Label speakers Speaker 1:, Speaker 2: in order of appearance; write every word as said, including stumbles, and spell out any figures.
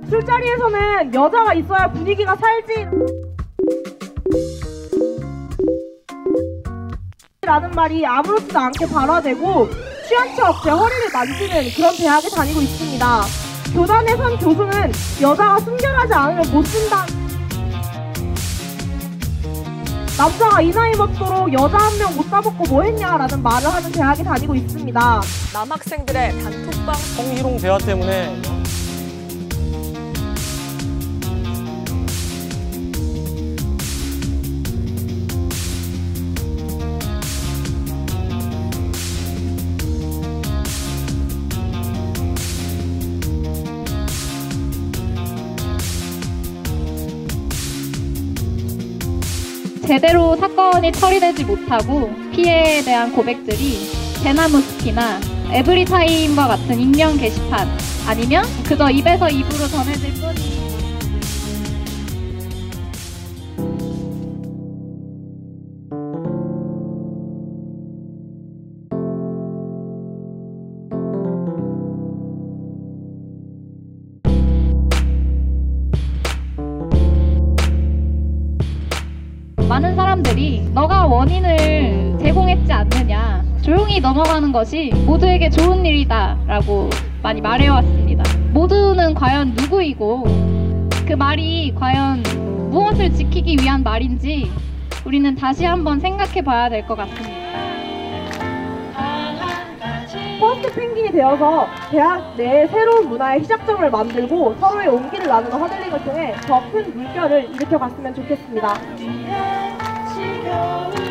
Speaker 1: 술자리에서는 여자가 있어야 분위기가 살지 라는 말이 아무렇지도 않게 발화되고 취한 척 제 허리를 만지는 그런 대학에 다니고 있습니다. 교단의 선 교수는 여자가 순결하지 않으면 못 쓴다. 남자가 이 나이 먹도록 여자 한 명 못 따먹고 뭐 했냐라는 말을 하는 대학에 다니고 있습니다.
Speaker 2: 남학생들의 단톡방
Speaker 3: 성희롱 대화 때문에
Speaker 4: 제대로 사건이 처리되지 못하고 피해에 대한 고백들이 대나무 숲이나 에브리타임과 같은 익명 게시판 아니면 그저 입에서 입으로 전해질 뿐. 많은 사람들이 너가 원인을 제공했지 않느냐, 조용히 넘어가는 것이 모두에게 좋은 일이다 라고 많이 말해왔습니다. 모두는 과연 누구이고 그 말이 과연 무엇을 지키기 위한 말인지 우리는 다시 한번 생각해 봐야 될 것 같습니다.
Speaker 1: 퍼스트 펭귄이 되어서 대학 내 새로운 문화의 시작점을 만들고 서로의 온기를 나누는 허들링을 통해 더 큰 물결을 일으켜 갔으면 좋겠습니다.